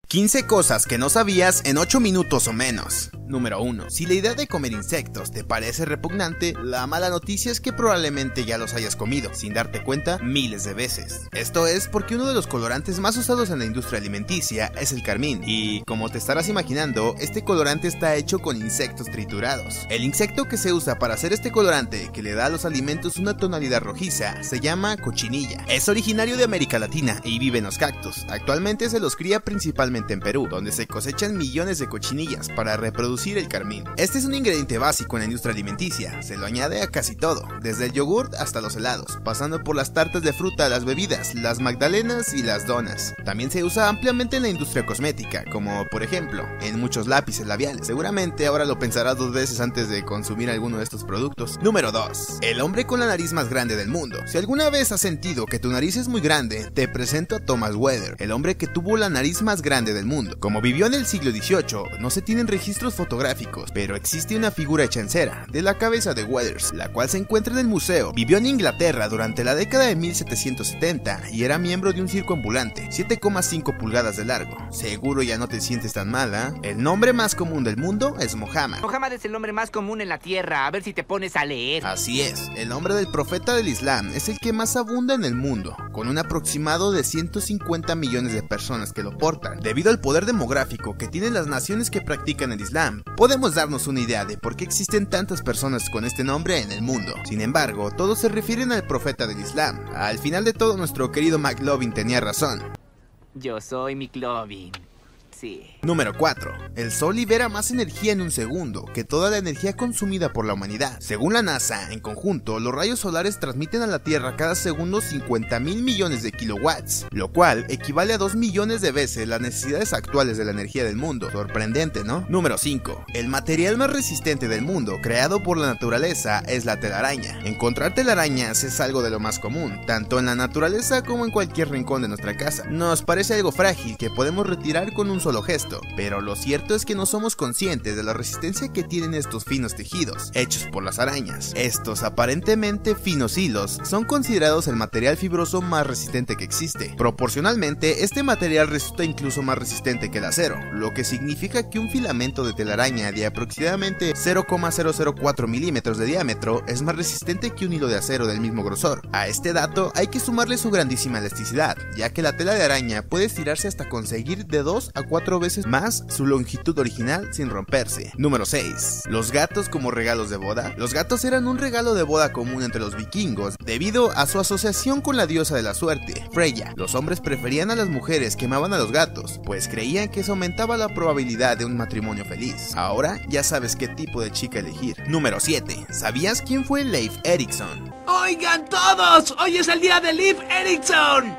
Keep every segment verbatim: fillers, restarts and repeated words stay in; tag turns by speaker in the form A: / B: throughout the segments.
A: quince cosas que no sabías en ocho minutos o menos. Número uno. Si la idea de comer insectos te parece repugnante, la mala noticia es que probablemente ya los hayas comido, sin darte cuenta, miles de veces. Esto es porque uno de los colorantes más usados en la industria alimenticia es el carmín, y como te estarás imaginando, este colorante está hecho con insectos triturados. El insecto que se usa para hacer este colorante, que le da a los alimentos una tonalidad rojiza, se llama cochinilla. Es originario de América Latina y vive en los cactus. Actualmente se los cría principalmente en Perú, donde se cosechan millones de cochinillas para reproducir el carmín. Este es un ingrediente básico en la industria alimenticia, se lo añade a casi todo, desde el yogurt hasta los helados, pasando por las tartas de fruta, las bebidas, las magdalenas y las donas. También se usa ampliamente en la industria cosmética, como por ejemplo, en muchos lápices labiales. Seguramente ahora lo pensarás dos veces antes de consumir alguno de estos productos. Número dos. El hombre con la nariz más grande del mundo. Si alguna vez has sentido que tu nariz es muy grande, te presento a Thomas Weather, el hombre que tuvo la nariz más grande del mundo. Como vivió en el siglo dieciocho, no se tienen registros fotográficos fotográficos, pero existe una figura hecha en cera de la cabeza de Weathers, la cual se encuentra en el museo. Vivió en Inglaterra durante la década de mil setecientos setenta y era miembro de un circo ambulante, siete coma cinco pulgadas de largo. Seguro ya no te sientes tan mala. El nombre más común del mundo es Mohammed.
B: Mohammed es el nombre más común en la tierra, a ver si te pones a leer.
A: Así es, el nombre del profeta del Islam es el que más abunda en el mundo, con un aproximado de ciento cincuenta millones de personas que lo portan. Debido al poder demográfico que tienen las naciones que practican el Islam, podemos darnos una idea de por qué existen tantas personas con este nombre en el mundo. Sin embargo, todos se refieren al profeta del Islam. Al final de todo, nuestro querido McLovin tenía razón.
B: Yo soy McLovin. Sí.
A: Número cuatro. El sol libera más energía en un segundo que toda la energía consumida por la humanidad. Según la NASA, en conjunto, los rayos solares transmiten a la Tierra cada segundo cincuenta mil millones de kilowatts, lo cual equivale a dos millones de veces las necesidades actuales de la energía del mundo. Sorprendente, ¿no? Número cinco. El material más resistente del mundo, creado por la naturaleza, es la telaraña. Encontrar telarañas es algo de lo más común, tanto en la naturaleza como en cualquier rincón de nuestra casa. Nos parece algo frágil que podemos retirar con un solo gesto, pero lo cierto es que no somos conscientes de la resistencia que tienen estos finos tejidos, hechos por las arañas. Estos aparentemente finos hilos son considerados el material fibroso más resistente que existe. Proporcionalmente, este material resulta incluso más resistente que el acero, lo que significa que un filamento de telaraña de aproximadamente cero coma cero cero cuatro milímetros de diámetro es más resistente que un hilo de acero del mismo grosor. A este dato hay que sumarle su grandísima elasticidad, ya que la tela de araña puede estirarse hasta conseguir de dos a cuatro veces más su longitud original sin romperse. Número seis. Los gatos como regalos de boda. Los gatos eran un regalo de boda común entre los vikingos debido a su asociación con la diosa de la suerte, Freya. Los hombres preferían a las mujeres que amaban a los gatos, pues creían que eso aumentaba la probabilidad de un matrimonio feliz. Ahora ya sabes qué tipo de chica elegir. Número siete. ¿Sabías quién fue Leif Erikson?
C: ¡Oigan todos! ¡Hoy es el día de Leif Erikson!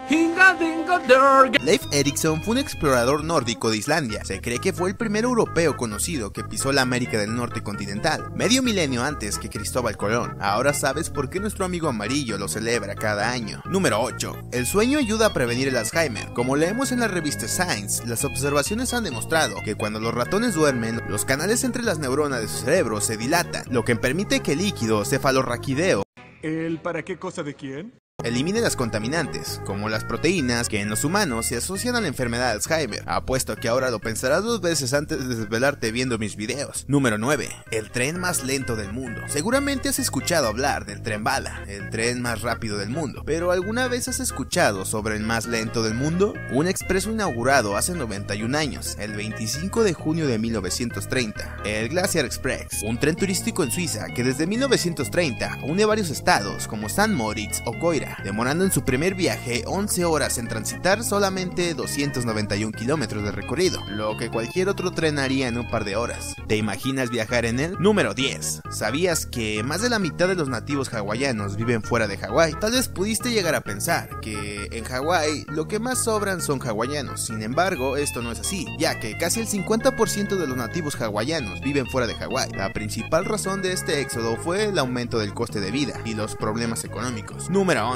A: Leif Erikson fue un explorador nórdico de Islandia. Se cree que fue el primer europeo conocido que pisó la América del Norte continental, medio milenio antes que Cristóbal Colón. Ahora sabes por qué nuestro amigo amarillo lo celebra cada año. Número ocho. El sueño ayuda a prevenir el Alzheimer. Como leemos en la revista Science, las observaciones han demostrado que cuando los ratones duermen, los canales entre las neuronas de su cerebro se dilatan, lo que permite que el líquido cefalorraquídeo
D: ¿El para qué cosa de quién?
A: elimine las contaminantes, como las proteínas que en los humanos se asocian a la enfermedad de Alzheimer. Apuesto que ahora lo pensarás dos veces antes de desvelarte viendo mis videos. Número nueve. El tren más lento del mundo. Seguramente has escuchado hablar del tren bala, el tren más rápido del mundo, pero ¿alguna vez has escuchado sobre el más lento del mundo? Un expreso inaugurado hace noventa y un años, el veinticinco de junio de mil novecientos treinta, el Glacier Express, un tren turístico en Suiza que desde mil novecientos treinta une varios estados como San Moritz o Coira, demorando en su primer viaje once horas en transitar solamente doscientos noventa y un kilómetros de recorrido, lo que cualquier otro tren haría en un par de horas. ¿Te imaginas viajar en él? Número diez. ¿Sabías que más de la mitad de los nativos hawaianos viven fuera de Hawái? Tal vez pudiste llegar a pensar que en Hawái lo que más sobran son hawaianos. Sin embargo, esto no es así, ya que casi el cincuenta por ciento de los nativos hawaianos viven fuera de Hawái. La principal razón de este éxodo fue el aumento del coste de vida y los problemas económicos. Número once.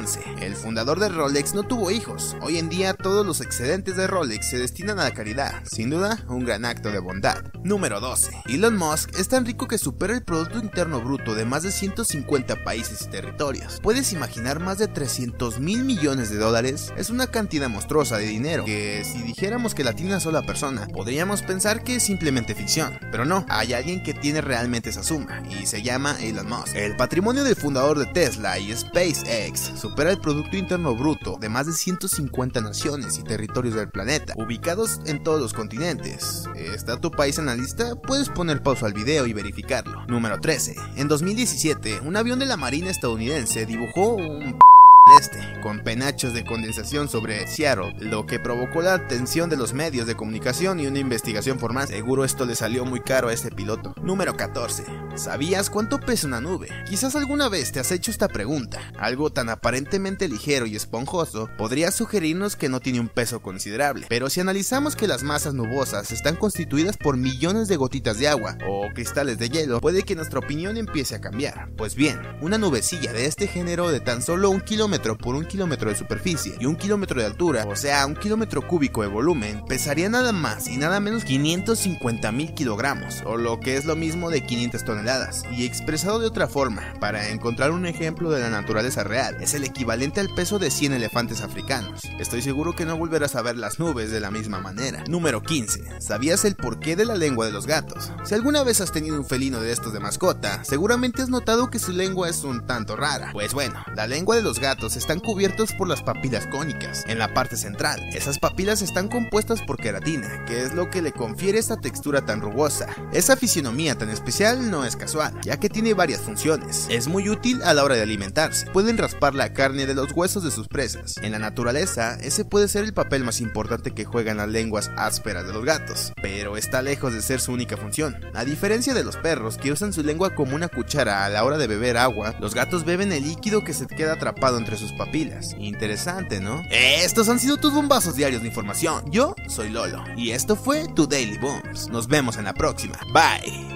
A: once. El fundador de Rolex no tuvo hijos. Hoy en día todos los excedentes de Rolex se destinan a la caridad. Sin duda, un gran acto de bondad. Número doce. Elon Musk es tan rico que supera el Producto Interno Bruto de más de ciento cincuenta países y territorios. ¿Puedes imaginar más de trescientos mil millones de dólares? Es una cantidad monstruosa de dinero que, si dijéramos que la tiene una sola persona, podríamos pensar que es simplemente ficción. Pero no, hay alguien que tiene realmente esa suma, y se llama Elon Musk. El patrimonio del fundador de Tesla y SpaceX supera el Producto Interno Bruto de más de ciento cincuenta naciones y territorios del planeta, ubicados en todos los continentes. ¿Está tu país en la lista? Puedes poner pausa al video y verificarlo. Número trece. En dos mil diecisiete, un avión de la Marina estadounidense dibujó un este, con penachos de condensación sobre Seattle, lo que provocó la atención de los medios de comunicación y una investigación formal. Seguro esto le salió muy caro a este piloto. Número catorce. ¿Sabías cuánto pesa una nube? Quizás alguna vez te has hecho esta pregunta. Algo tan aparentemente ligero y esponjoso podría sugerirnos que no tiene un peso considerable, pero si analizamos que las masas nubosas están constituidas por millones de gotitas de agua o cristales de hielo, puede que nuestra opinión empiece a cambiar. Pues bien, una nubecilla de este género de tan solo un kilómetro por un kilómetro de superficie y un kilómetro de altura, o sea, un kilómetro cúbico de volumen, pesaría nada más y nada menos quinientos cincuenta mil kilogramos, o lo que es lo mismo de quinientas toneladas, y expresado de otra forma, para encontrar un ejemplo de la naturaleza real, es el equivalente al peso de cien elefantes africanos. Estoy seguro que no volverás a ver las nubes de la misma manera. Número quince. ¿Sabías el porqué de la lengua de los gatos? Si alguna vez has tenido un felino de estos de mascota, seguramente has notado que su lengua es un tanto rara. Pues bueno, la lengua de los gatos están cubiertos por las papilas cónicas en la parte central. Esas papilas están compuestas por queratina, que es lo que le confiere esta textura tan rugosa. Esa fisionomía tan especial no es casual, ya que tiene varias funciones. Es muy útil a la hora de alimentarse. Pueden raspar la carne de los huesos de sus presas. En la naturaleza, ese puede ser el papel más importante que juegan las lenguas ásperas de los gatos, pero está lejos de ser su única función. A diferencia de los perros, que usan su lengua como una cuchara a la hora de beber agua, los gatos beben el líquido que se queda atrapado entre sus papilas. Interesante, ¿no? Estos han sido tus bombazos diarios de información. Yo soy Lolo y esto fue tu Daily Booms. Nos vemos en la próxima. Bye.